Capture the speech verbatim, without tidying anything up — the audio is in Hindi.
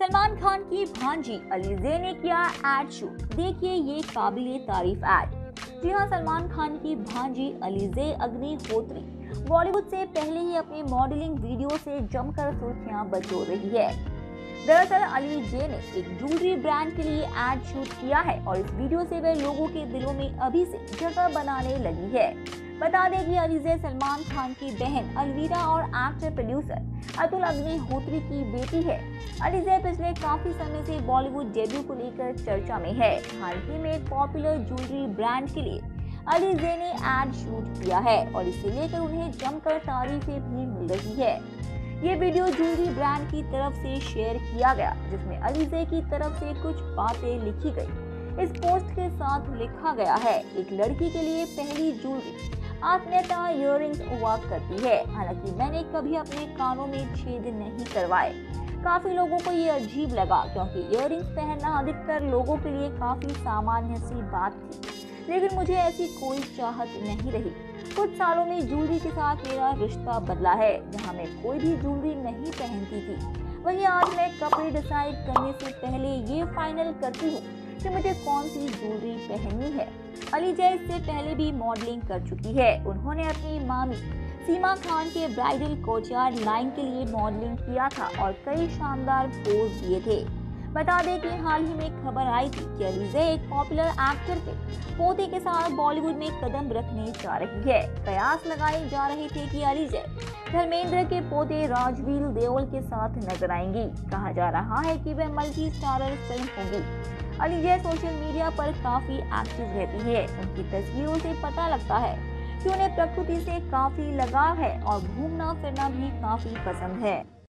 सलमान खान की भांजी अलीज़े ने किया एड शूट। देखिए ये काबिले तारीफ एड। जी हाँ, सलमान खान की भांजी अलीज़े अग्निहोत्री बॉलीवुड से पहले ही अपनी मॉडलिंग वीडियो से जमकर सुर्खियां बटोर रही है। दरअसल अलीज़े ने एक ज्वेलरी ब्रांड के लिए एड शूट किया है और इस वीडियो से वह लोगों के दिलों में अभी से जगह बनाने लगी है। बता दें कि अलीज़े सलमान खान की बहन अलवीरा और एक्टर प्रोड्यूसर अतुल अग्निहोत्री की बेटी है। अलीज़े पिछले काफी समय से बॉलीवुड डेब्यू को लेकर चर्चा में है। हाल ही में एक पॉपुलर ज्वेलरी ब्रांड के लिए अलीज़े ने एड शूट किया है और इसे लेकर उन्हें जमकर तारीफें भी मिल रही है। ये वीडियो ज्वेलरी ब्रांड की तरफ से शेयर किया गया, जिसमें अलीज़े की तरफ से कुछ बातें लिखी गई। इस पोस्ट के साथ लिखा गया है, एक लड़की के लिए पहली ज्वेलरी आत्मीयता इयररिंग्स हुआ करती है। हालांकि मैंने कभी अपने कानों में छेद नहीं करवाए। काफी लोगों को ये अजीब लगा क्योंकि इयररिंग्स पहनना अधिकतर लोगों के लिए काफी सामान्य सी बात थी, लेकिन मुझे ऐसी कोई चाहत नहीं रही। कुछ सालों में ज्वेलरी के साथ मेरा रिश्ता बदला है, जहां मैं कोई भी ज्वेलरी नहीं पहनती थी। वहीं आज मैं कपड़े डिसाइड करने से पहले ये फाइनल करती हूँ कि मुझे कौन सी ज्वेलरी पहननी है। अलीज़े इससे पहले भी मॉडलिंग कर चुकी है। उन्होंने अपनी मामी सीमा खान के ब्राइडल कोचयार्ड लाइन के लिए मॉडलिंग किया था और कई शानदार पोज दिए थे। बता दें कि हाल ही में खबर आई थी कि अलीज़े एक पॉपुलर एक्टर के पोते के साथ बॉलीवुड में कदम रखने जा रही है। कयास लगाए जा रहे थे कि अलीज़े धर्मेंद्र के पोते राजवीर देओल के साथ नजर आएंगी। कहा जा रहा है कि वह मल्टी स्टारर फिल्म होगी। अलीज़े सोशल मीडिया पर काफी एक्टिव रहती है। उनकी तस्वीरों से पता लगता है कि उन्हें प्रकृति से काफी लगाव है और घूमना फिरना भी काफी पसंद है।